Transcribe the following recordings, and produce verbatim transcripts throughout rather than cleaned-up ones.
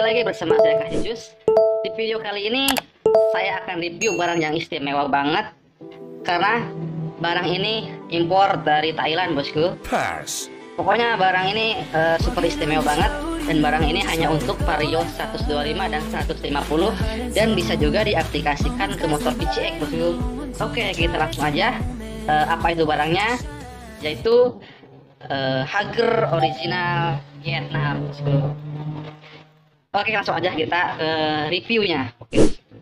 lagi bersama saya Kasijus. Di video kali ini saya akan review barang yang istimewa banget karena barang ini impor dari Thailand, bosku. Pass. Pokoknya barang ini uh, super istimewa banget, dan barang ini hanya untuk Vario seratus dua puluh lima dan seratus lima puluh, dan bisa juga diaplikasikan ke motor P C X, bosku. Oke, kita langsung aja. Uh, apa itu barangnya? Yaitu uh, Hager original Vietnam, bosku. Oke, langsung aja kita ke reviewnya. Oke.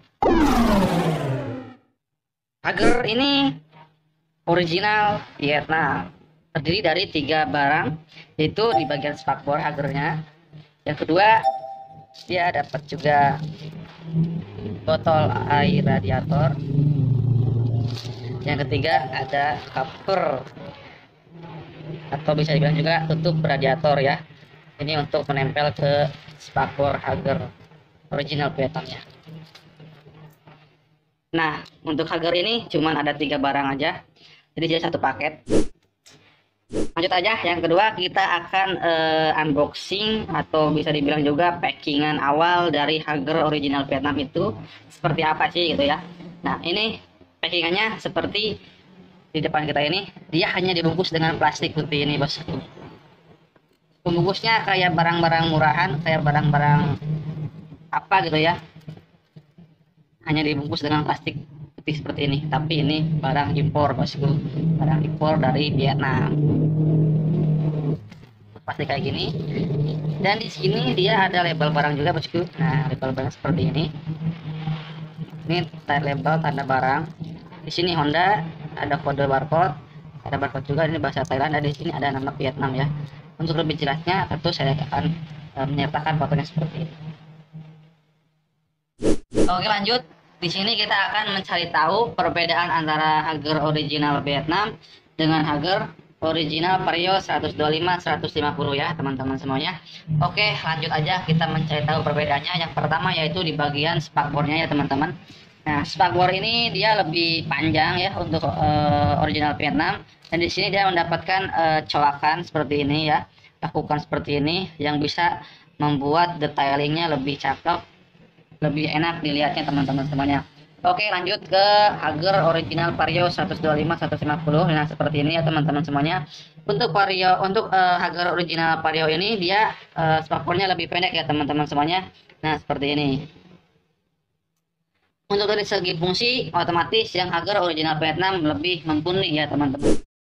Hager ini original Vietnam, terdiri dari tiga barang, yaitu di bagian spakbor Hagernya. Yang kedua, dia dapat juga botol air radiator. Yang ketiga, ada cover atau bisa dibilang juga tutup radiator ya. Ini untuk menempel ke spakbor Hager original Vietnamnya. Nah, untuk Hager ini cuman ada tiga barang aja, jadi dia satu paket. Lanjut aja, yang kedua kita akan uh, unboxing atau bisa dibilang juga packingan awal dari Hager original Vietnam itu seperti apa sih gitu ya. Nah, ini packingannya seperti di depan kita ini, dia hanya dibungkus dengan plastik seperti ini, bosku. Pembungkusnya kayak barang-barang murahan, kayak barang-barang apa gitu ya, hanya dibungkus dengan plastik putih seperti ini. Tapi ini barang impor, bosku, barang impor dari Vietnam, pasti kayak gini. Dan di sini dia ada label barang juga, bosku. Nah, label barang seperti ini. Ini label tanda barang. Di sini Honda, ada kode barcode, ada barcode juga. Ini bahasa Thailand. Dan di sini ada nama Vietnam ya. Untuk lebih jelasnya, tentu saya akan uh, menyertakan fotonya seperti ini. Oke, lanjut. Di sini kita akan mencari tahu perbedaan antara Hager original Vietnam dengan Hager original Vario seratus dua puluh lima seratus lima puluh ya, teman-teman semuanya. Oke, lanjut aja kita mencari tahu perbedaannya. Yang pertama yaitu di bagian spakbornya ya, teman-teman. Nah, spakbor ini dia lebih panjang ya untuk uh, original Vietnam, dan di sini dia mendapatkan uh, colakan seperti ini ya, lakukan seperti ini yang bisa membuat detailingnya lebih cakep, lebih enak dilihatnya, teman-teman semuanya. Oke, lanjut ke Hager original Vario seratus dua puluh lima seratus lima puluh. Nah, seperti ini ya, teman-teman semuanya. Untuk Vario, untuk uh, Hager original Vario ini dia uh, spakbornya lebih pendek ya, teman-teman semuanya. Nah, seperti ini. Untuk dari segi fungsi, otomatis yang Hager original Vietnam lebih mumpuni ya, teman-teman.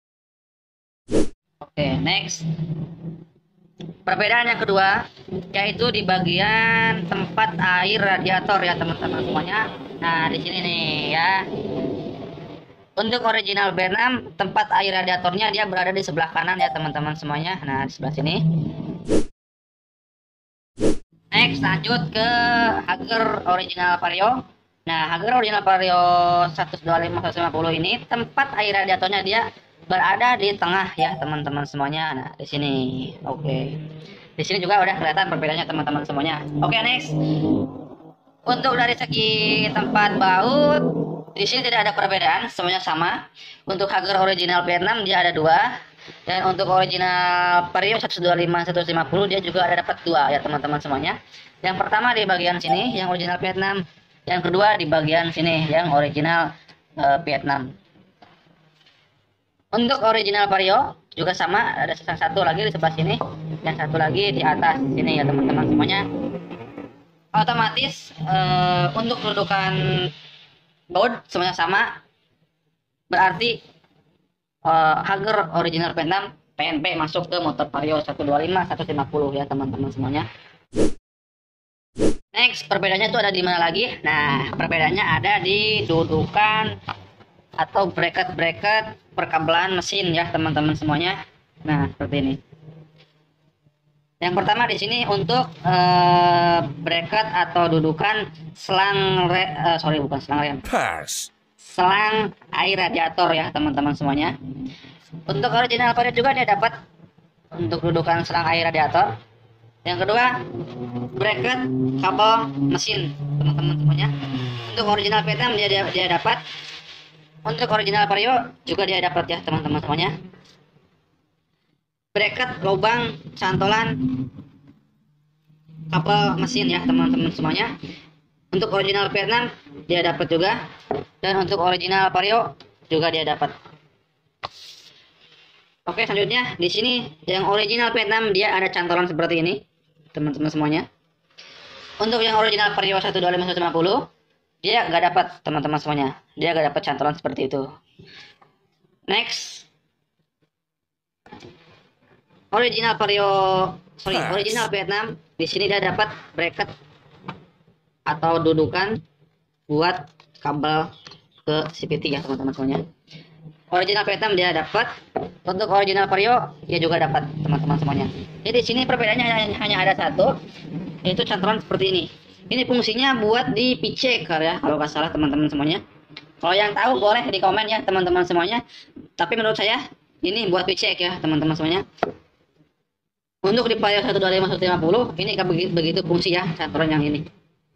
Oke, next. Perbedaan yang kedua yaitu di bagian tempat air radiator ya, teman-teman semuanya. Nah, di sini nih ya. Untuk original Vietnam, tempat air radiatornya dia berada di sebelah kanan ya, teman-teman semuanya. Nah, di sebelah sini. Next, lanjut ke Hager original Vario. Nah, Hager original Vario seratus dua puluh lima seratus lima puluh ini tempat air radiatornya dia berada di tengah ya, teman-teman semuanya. Nah, di sini. Oke. Di sini juga udah kelihatan perbedaannya, teman-teman semuanya. Oke, next. Untuk dari segi tempat baut, di sini tidak ada perbedaan, semuanya sama. Untuk Hager original Vietnam dia ada dua, dan untuk original Vario seratus dua puluh lima seratus lima puluh dia juga ada dapat dua ya, teman-teman semuanya. Yang pertama di bagian sini yang original Vietnam, yang kedua di bagian sini yang original uh, Vietnam. Untuk original Vario juga sama, ada satu lagi di sebelah sini dan satu lagi di atas sini ya, teman-teman semuanya. Otomatis uh, untuk kedudukan baut semuanya sama, berarti uh, Hager original Vietnam P N P masuk ke motor Vario seratus dua puluh lima seratus lima puluh ya, teman-teman semuanya. Next, perbedaannya itu ada di mana lagi? Nah, perbedaannya ada di dudukan atau bracket-bracket perkabelan mesin ya, teman-teman semuanya. Nah, seperti ini. Yang pertama di sini untuk uh, bracket atau dudukan selang re, uh, sorry bukan selang rem. Pass. Selang air radiator ya, teman-teman semuanya. Untuk original Vario juga dia dapat untuk dudukan selang air radiator. Yang kedua, bracket kabel mesin, teman-teman semuanya. Untuk original Vietnam dia dia, dia dapat. Untuk original Vario juga dia dapat ya, teman-teman semuanya. Bracket lubang cantolan kapal mesin ya teman-teman semuanya. Untuk original Vietnam dia dapat juga, dan untuk original Vario juga dia dapat. Oke, selanjutnya di sini yang original Vietnam dia ada cantolan seperti ini teman-teman semuanya. Untuk yang original Vario seratus dua puluh lima seratus lima puluh dia nggak dapat teman-teman semuanya, dia nggak dapat cantolan seperti itu. Next, original Vario, sorry original Vietnam di sini dia dapat bracket atau dudukan buat kabel ke C V T ya teman-teman semuanya. Original Vietnam dia dapat, untuk original Vario dia juga dapat teman-teman semuanya. Jadi di sini perbedaannya hanya, hanya ada satu, yaitu cantolan seperti ini. Ini fungsinya buat di P C ya kalau nggak salah teman-teman semuanya. Kalau yang tahu boleh di komen ya teman-teman semuanya. Tapi menurut saya ini buat P C ya teman-teman semuanya. Untuk di Vario seratus dua puluh lima seratus lima puluh ini begitu, begitu fungsi ya cantolan yang ini.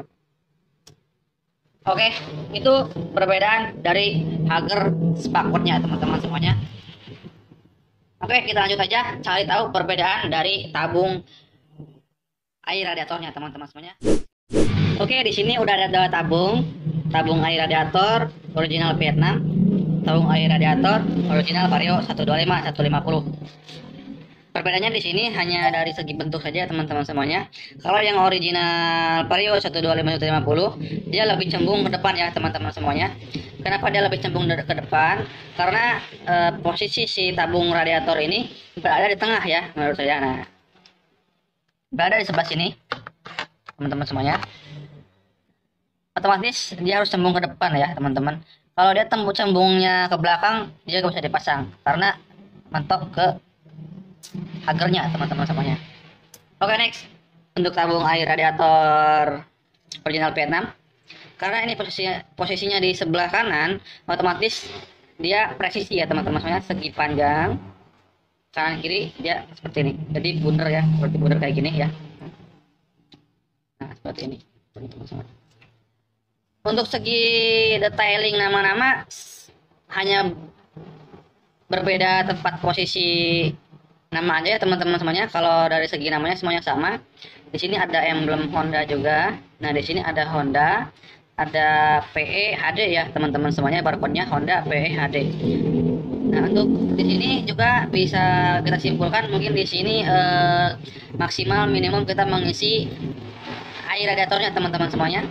Oke, itu perbedaan dari Hager spakbordnya teman-teman semuanya. Oke, kita lanjut aja cari tahu perbedaan dari tabung air radiatornya teman-teman semuanya. Oke, di sini udah ada dua tabung, tabung air radiator original Vietnam, tabung air radiator original Vario seratus dua puluh lima seratus lima puluh. Perbedaannya di sini hanya dari segi bentuk saja teman-teman semuanya. Kalau yang original Vario seratus dua puluh lima seratus lima puluh dia lebih cembung ke depan ya teman-teman semuanya. Kenapa dia lebih cembung ke depan? Karena e, posisi si tabung radiator ini berada di tengah ya menurut saya. Nah, berada di sebelah sini teman-teman semuanya. Otomatis dia harus cembung ke depan ya teman-teman. Kalau dia tembus cembungnya ke belakang dia gak bisa dipasang karena mentok ke Hagernya teman-teman semuanya. Oke, next untuk tabung air radiator original Vietnam, karena ini posisinya posisinya di sebelah kanan, otomatis dia presisi ya teman-teman semuanya, segi panjang kanan kiri dia seperti ini, jadi bundar ya, seperti bundar kayak gini ya. Nah seperti ini teman-teman semuanya. Untuk segi detailing nama-nama hanya berbeda tempat posisi nama aja ya teman-teman semuanya. Kalau dari segi namanya semuanya sama. Di sini ada emblem Honda juga. Nah di sini ada Honda, ada P E H D ya teman-teman semuanya, barcode-nya Honda P E H D. Nah untuk di sini juga bisa kita simpulkan mungkin di sini eh, maksimal minimum kita mengisi air radiatornya teman-teman semuanya.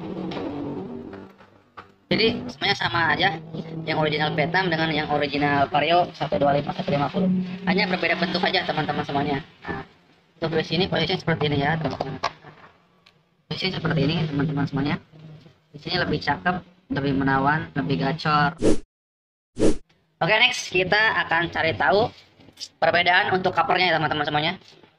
Jadi semuanya sama aja, yang original Vietnam dengan yang original Vario seratus dua puluh lima seratus lima puluh, hanya berbeda bentuk saja teman-teman semuanya. Nah, untuk di sini posisinya seperti ini ya teman-teman. Posisinya seperti ini teman-teman semuanya. Di sini lebih cakep, lebih menawan, lebih gacor. Oke, next kita akan cari tahu perbedaan untuk covernya ya teman-teman semuanya.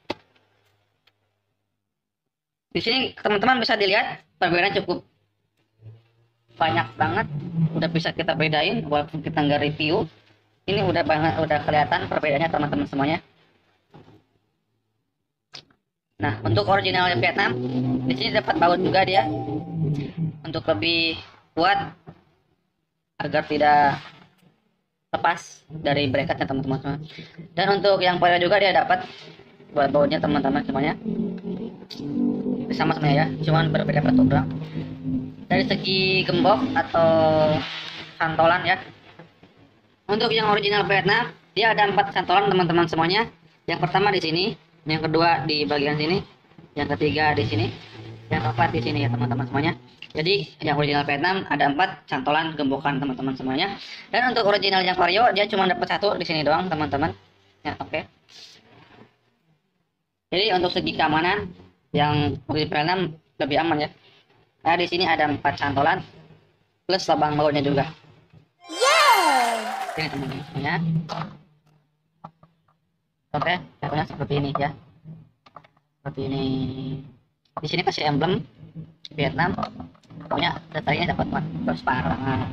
Di sini teman-teman bisa dilihat perbedaan cukup banyak banget, udah bisa kita bedain walaupun kita nggak review. Ini udah banget, udah kelihatan perbedaannya teman-teman semuanya. Nah untuk original Vietnam di sini dapat baut juga dia untuk lebih kuat agar tidak lepas dari bracketnya teman-teman semua. Dan untuk yang Vario juga dia dapat buat bautnya teman-teman semuanya, sama semuanya ya, cuman berbeda bentuk doang. Dari segi gembok atau cantolan ya, untuk yang original Vietnam dia ada empat cantolan teman-teman semuanya. Yang pertama di sini, yang kedua di bagian sini, yang ketiga di sini, yang keempat di sini ya teman-teman semuanya. Jadi yang original Vietnam ada empat cantolan gembokan teman-teman semuanya. Dan untuk original yang Vario dia cuma dapat satu di sini doang teman-teman. Ya oke. Okay. Jadi untuk segi keamanan yang original Vietnam lebih aman ya. Nah di sini ada empat cantolan plus lubang bautnya juga. Yeay. Ini teman-teman semuanya. Oke, contohnya seperti ini ya. Seperti ini. Di sini kasih emblem Vietnam. Pokoknya detailnya dapat transparan.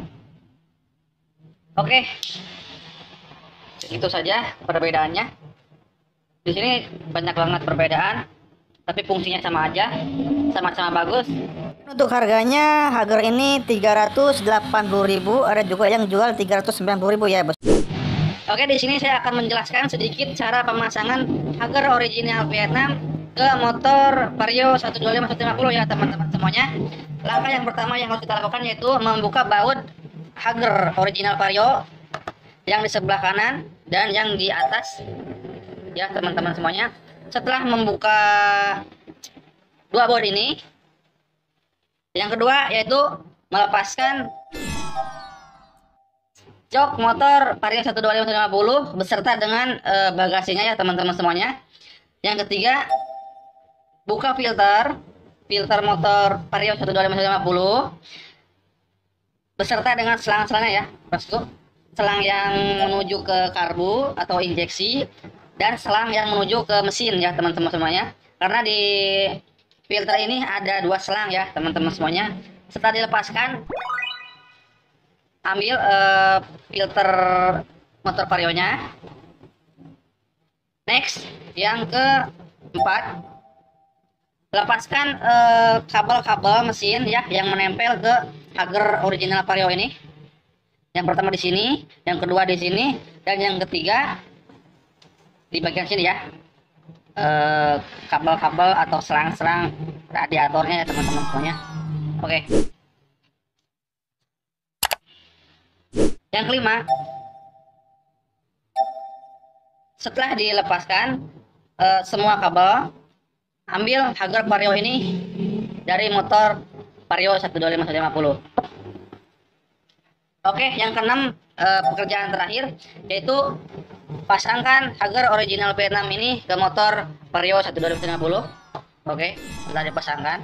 Oke. Itu saja perbedaannya. Di sini banyak banget perbedaan, tapi fungsinya sama aja, sama-sama bagus. Untuk harganya Hager ini tiga ratus delapan puluh ribu, ada juga yang jual tiga ratus sembilan puluh ribu ya, Bos. Oke, di sini saya akan menjelaskan sedikit cara pemasangan Hager original Vietnam ke motor Vario seratus dua puluh lima seratus lima puluh ya teman-teman semuanya. Langkah yang pertama yang harus kita lakukan yaitu membuka baut Hager original Vario yang di sebelah kanan dan yang di atas ya teman-teman semuanya. Setelah membuka dua baut ini, yang kedua yaitu melepaskan jok motor Vario seratus dua puluh lima seratus lima puluh beserta dengan e, bagasinya ya teman-teman semuanya. Yang ketiga, buka filter filter motor Vario seratus dua puluh lima seratus lima puluh beserta dengan selang-selangnya ya, bosku. Selang yang menuju ke karbu atau injeksi dan selang yang menuju ke mesin ya teman-teman semuanya. Karena di filter ini ada dua selang ya teman-teman semuanya. Setelah dilepaskan, ambil uh, filter motor Vario-nya. Next, yang keempat, lepaskan kabel-kabel uh, mesin ya yang menempel ke Hager original Vario ini. Yang pertama di sini, yang kedua di sini, dan yang ketiga di bagian sini ya. Kabel-kabel uh, atau selang-selang radiatornya ya teman-teman semuanya. Oke. Yang kelima, setelah dilepaskan uh, semua kabel, ambil Hager Vario ini dari motor Vario seratus dua puluh lima seratus lima puluh. Oke, yang keenam, uh, pekerjaan terakhir yaitu pasangkan Hager original Vietnam ini ke motor Vario seratus dua puluh lima seratus lima puluh. Oke, setelah dipasangkan.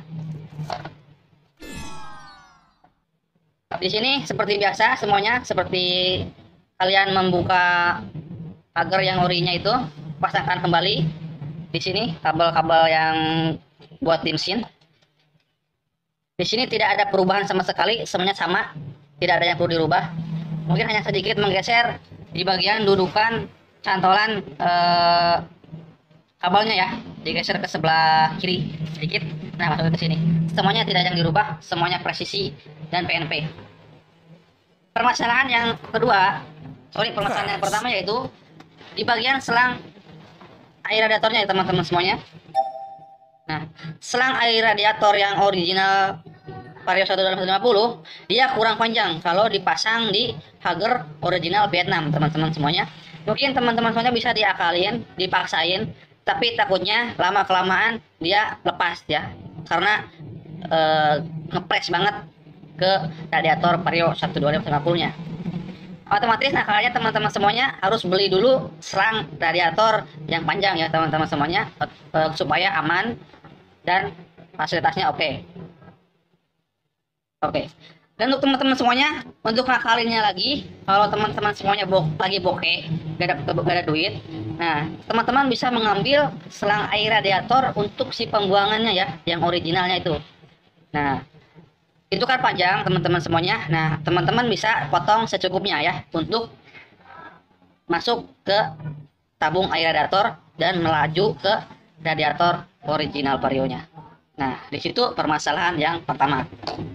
Di sini seperti biasa semuanya, seperti kalian membuka Hager yang orinya itu, pasangkan kembali di sini kabel-kabel yang buat di mesin. Di sini tidak ada perubahan sama sekali, semuanya sama, tidak ada yang perlu dirubah. Mungkin hanya sedikit menggeser di bagian dudukan cantolan eh, kabelnya ya, digeser ke sebelah kiri sedikit. Nah, masuk ke sini. Semuanya tidak ada yang dirubah, semuanya presisi dan P N P. Permasalahan yang kedua, sorry permasalahan yang pertama yaitu di bagian selang air radiatornya ya teman-teman semuanya. Nah, selang air radiator yang original Vario seratus dua puluh lima seratus lima puluh dia kurang panjang kalau dipasang di Hager original Vietnam teman-teman semuanya. Mungkin teman-teman semuanya bisa diakalin, dipaksain, tapi takutnya lama kelamaan dia lepas ya, karena e, ngepres banget ke radiator Vario seratus dua puluh lima seratus lima puluh nya. Otomatis nah kalian teman-teman semuanya harus beli dulu selang radiator yang panjang ya teman-teman semuanya, e, supaya aman dan fasilitasnya oke. Okay. Oke. Okay. Dan untuk teman-teman semuanya, untuk ngakalinnya lagi, kalau teman-teman semuanya bo lagi bokeh, gak ada, gak ada duit, nah teman-teman bisa mengambil selang air radiator untuk si pembuangannya ya, yang originalnya itu. Nah, itu kan panjang teman-teman semuanya. Nah, teman-teman bisa potong secukupnya ya, untuk masuk ke tabung air radiator dan melaju ke radiator original Vario-nya. Nah, di situ permasalahan yang pertama.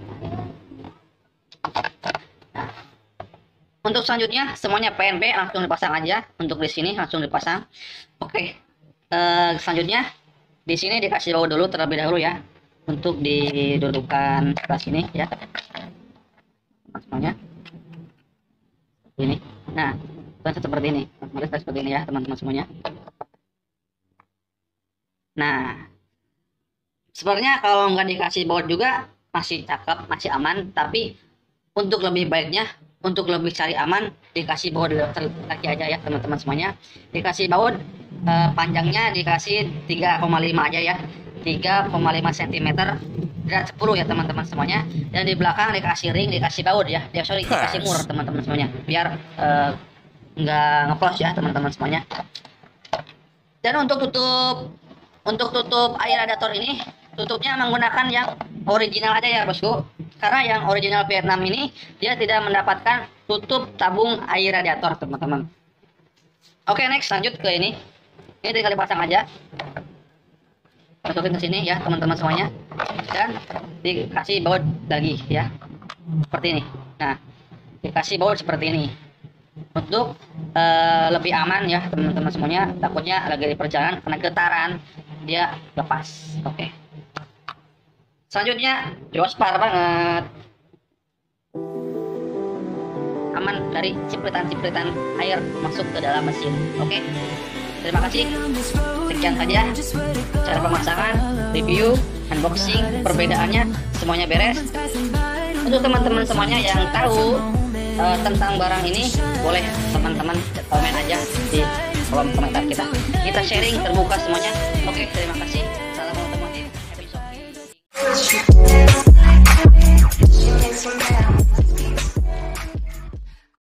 Nah, untuk selanjutnya semuanya P N P langsung dipasang aja. Untuk di sini langsung dipasang. Oke. Eh, selanjutnya di sini dikasih baut dulu terlebih dahulu ya, untuk didudukan sebelah sini ya. Semuanya ini. Nah, seperti ini. Seperti ini ya teman-teman semuanya. Nah, sebenarnya kalau nggak dikasih baut juga masih cakep, masih aman, tapi untuk lebih baiknya, untuk lebih cari aman, dikasih baut kaki aja ya teman-teman semuanya. Dikasih baut eh, panjangnya dikasih tiga koma lima aja ya, tiga koma lima sentimeter berat sepuluh ya teman-teman semuanya. Dan di belakang dikasih ring, dikasih baut ya, ya sorry dikasih mur teman-teman semuanya, biar eh, nggak ngeplos ya teman-teman semuanya. Dan untuk tutup untuk tutup air radiator ini, tutupnya menggunakan yang original aja ya bosku, karena yang original Vietnam ini dia tidak mendapatkan tutup tabung air radiator teman-teman. Oke, next lanjut ke ini. Ini tinggal dipasang aja, masukin ke sini ya teman-teman semuanya, dan dikasih baut lagi ya, seperti ini. Nah, dikasih baut seperti ini untuk uh, lebih aman ya teman-teman semuanya. Takutnya lagi di perjalanan kena getaran, dia lepas. Oke. Selanjutnya Jospar banget, aman dari cipritan-cipritan air masuk ke dalam mesin. Oke, terima kasih. Sekian saja cara pemasangan, review, unboxing, perbedaannya semuanya beres. Untuk teman-teman semuanya yang tahu uh, tentang barang ini, boleh teman-teman komen aja di kolom komentar kita. Kita sharing terbuka semuanya. Oke, terima kasih. Salam otomotif. Happy shopping.